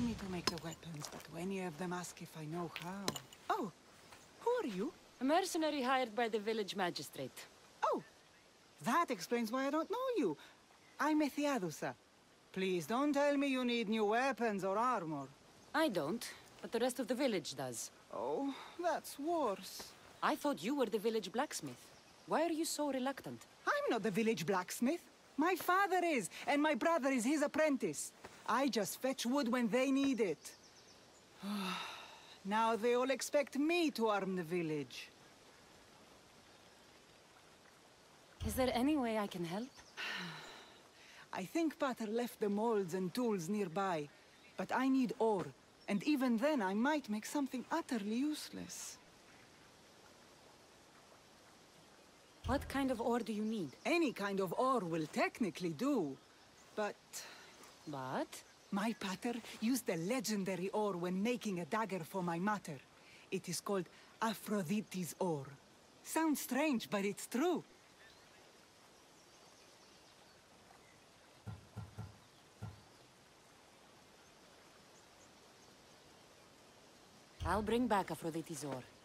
me to make the weapons, but when any of them ask if I know how... Oh, who are you? A mercenary hired by the village magistrate. Oh, that explains why I don't know you. I'm Ethiadusa. Please don't tell me you need new weapons or armor. I don't, but the rest of the village does. Oh, that's worse. I thought you were the village blacksmith. Why are you so reluctant? I'm not the village blacksmith. My father is, and my brother is his apprentice. I just fetch wood when they need it. Now they all expect me to arm the village. Is there any way I can help? I think Pater left the molds and tools nearby, but I need ore, and even then I might make something utterly useless. What kind of ore do you need? Any kind of ore will technically do, but... But? My pater used the legendary ore when making a dagger for my mater. It is called Aphrodite's ore. Sounds strange, but it's true. I'll bring back Aphrodite's ore.